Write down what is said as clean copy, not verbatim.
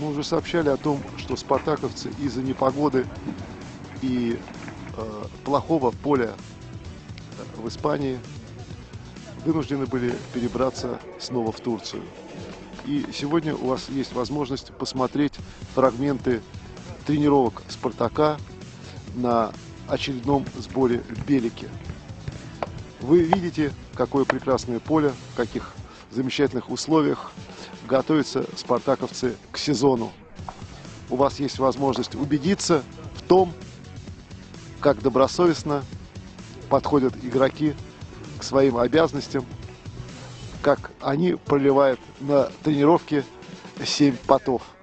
Мы уже сообщали о том, что спартаковцы из-за непогоды и плохого поля в Испании вынуждены были перебраться снова в Турцию. И сегодня у вас есть возможность посмотреть фрагменты тренировок «Спартака» на очередном сборе в Белике. Вы видите, какое прекрасное поле, в каких замечательных условиях готовятся спартаковцы к сезону. У вас есть возможность убедиться в том, как добросовестно подходят игроки к своим обязанностям, как они проливают на тренировке 7 потов.